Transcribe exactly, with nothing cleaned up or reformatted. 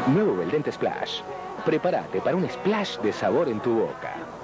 Nuevo Beldente Splash. Prepárate para un splash de sabor en tu boca.